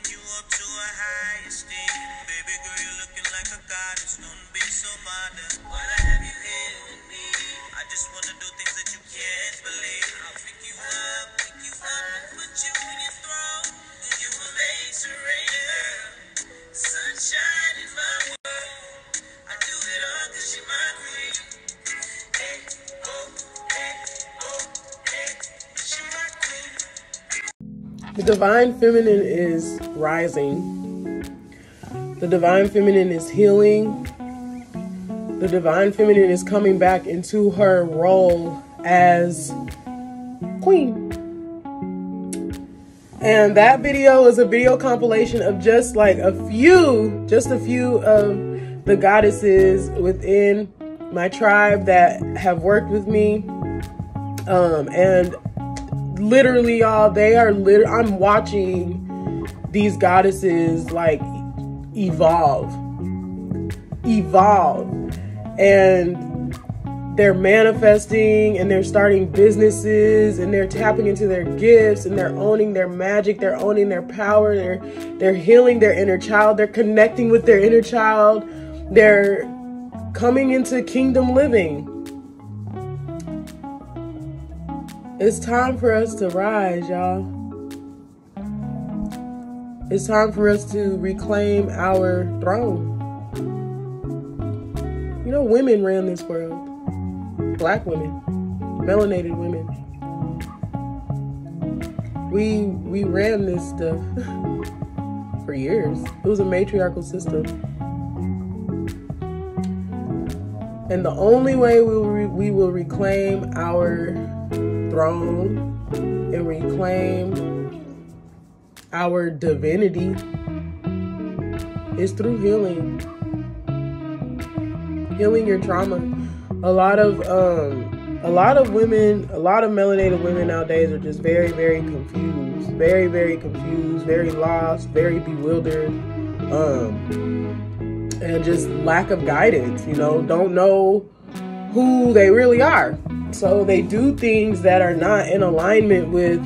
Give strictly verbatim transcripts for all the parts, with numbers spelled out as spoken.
lifting you up to a higher esteem. Baby girl, you're looking like a goddess. Don't be so modern. While I have you here with me, I just wanna do things that you can't believe. I'll pick you up, pick you up, and put you in your throne. You will make surrender, sunshine in my world. I do it all 'cause you're my queen. Hey, oh, hey, oh, hey, she's my queen. The divine feminine is rising. The divine feminine is healing. The divine feminine is coming back into her role as queen. And that video is a video compilation of just like a few, just a few of the goddesses within my tribe that have worked with me. Um, and literally, y'all, they are lit- I'm watching these goddesses like evolve, evolve, and they're manifesting, and they're starting businesses, and they're tapping into their gifts, and they're owning their magic, they're owning their power, they're they're healing their inner child, they're connecting with their inner child, they're coming into kingdom living. It's time for us to rise, y'all. It's time for us to reclaim our throne. You know, women ran this world. Black women, melanated women. We we ran this stuff for years. It was a matriarchal system. And the only way we will, re- we will reclaim our throne and reclaim our divinity is through healing. Healing your trauma. A lot of um a lot of women, a lot of melanated women nowadays are just very, very confused. Very, very confused, very lost, very bewildered. Um and just lack of guidance, you know, don't know who they really are. So they do things that are not in alignment with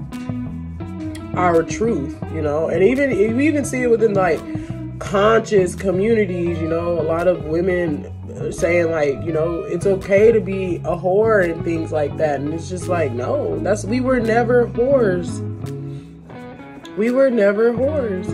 our truth, you know. And even we even see it within like conscious communities, you know, a lot of women are saying like, you know, it's okay to be a whore and things like that. And it's just like, no, that's we were never whores. We were never whores.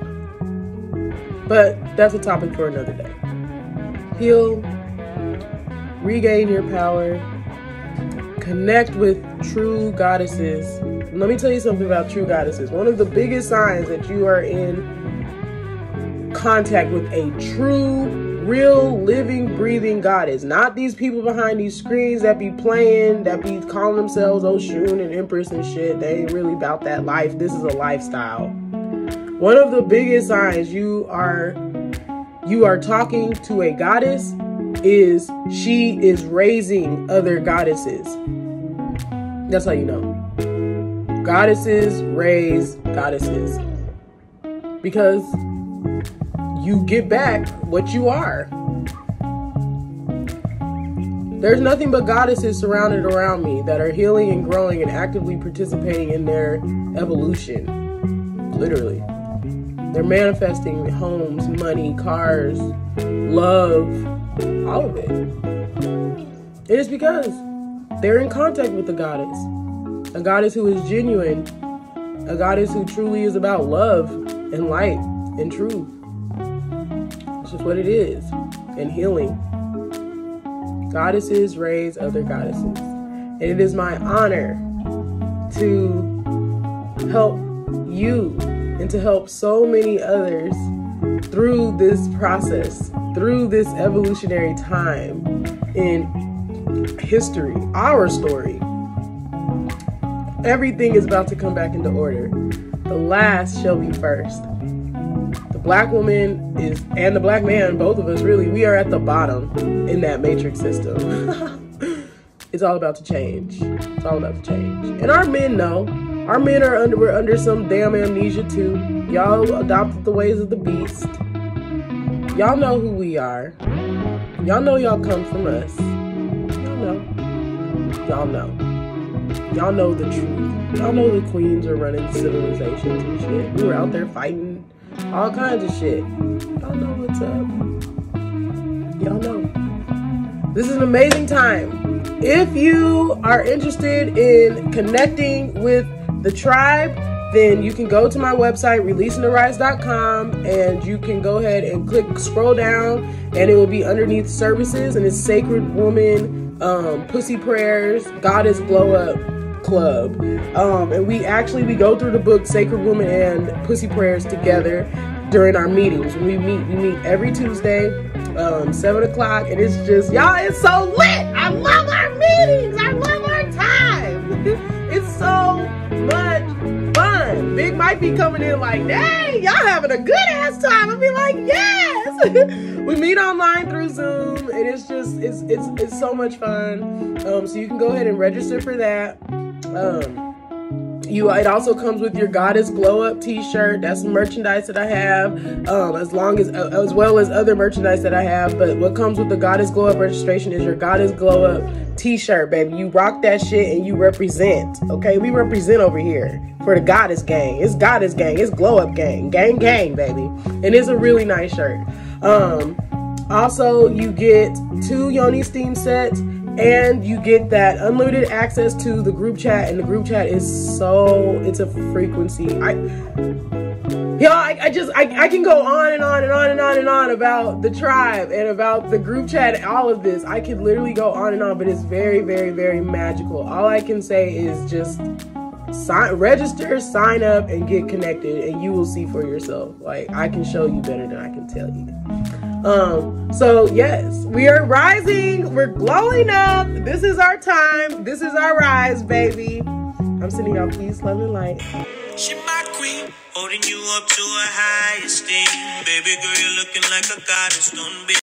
But that's a topic for another day. Heal, regain your power, connect with true goddesses. And let me tell you something about true goddesses. One of the biggest signs that you are in contact with a true, real, living, breathing goddess. Not these people behind these screens that be playing, that be calling themselves Oshun and Empress and shit. They ain't really about that life. This is a lifestyle. One of the biggest signs you are you are talking to a goddess is she is raising other goddesses. That's how you know. Goddesses raise goddesses. Because you get back what you are. There's nothing but goddesses surrounded around me that are healing and growing and actively participating in their evolution. Literally. They're manifesting homes, money, cars, love, all of it. It is because they're in contact with the goddess. A goddess who is genuine. A goddess who truly is about love and light and truth. It's just what it is. And healing. Goddesses raise other goddesses. And it is my honor to help you and to help so many others through this process, through this evolutionary time in history, our story. Everything is about to come back into order. The last shall be first. The black woman is, and the black man, both of us really, we are at the bottom in that matrix system. It's all about to change. It's all about to change. And our men know. Our men are under, we're under some damn amnesia too. Y'all adopted the ways of the beast. Y'all know who we are. Y'all know y'all come from us. Y'all know. Y'all know. Y'all know the truth. Y'all know the queens are running civilizations and shit. We were out there fighting all kinds of shit. Y'all know what's up. Y'all know. This is an amazing time. If you are interested in connecting with the tribe, then you can go to my website, releasing the rise dot com, and you can go ahead and click, scroll down, and it will be underneath services, and it's Sacred Woman, um, Pussy Prayers, Goddess Glow Up Club. Um, and we actually, we go through the book Sacred Woman and Pussy Prayers together during our meetings. When we meet, we meet every Tuesday, um, seven o'clock, and it's just, y'all, it's so lit. I love our meetings. I love our time. It's so much fun. Big might be coming in like, dang, y'all having a good ass time. I'll be like, yes. We meet online through Zoom, and it's just, it's it's it's so much fun. Um, so you can go ahead and register for that. Um, you, it also comes with your Goddess Glow Up t-shirt. That's merchandise that I have, um, as long as, uh, as well as other merchandise that I have. But what comes with the Goddess Glow Up registration is your Goddess Glow Up t-shirt, baby. You rock that shit and you represent, okay? We represent over here for the Goddess gang. It's Goddess gang. It's Glow Up gang. Gang, gang, baby. And it's a really nice shirt. Um, also, you get two Yoni Steam sets, and you get that unlimited access to the group chat, and the group chat is so, it's a frequency. I, y'all, I, I just, I, I can go on and on and on and on and on about the tribe and about the group chat and all of this. I could literally go on and on, but it's very, very, very magical. All I can say is just sign, register, sign up, and get connected, and you will see for yourself. Like, I can show you better than I can tell you. Um, so yes, we are rising. We're glowing up. This is our time. This is our rise, baby. I'm sending y'all peace, love, and light. She my queen, holding you up to a high esteem. Baby girl, you're looking like a goddess. Don't be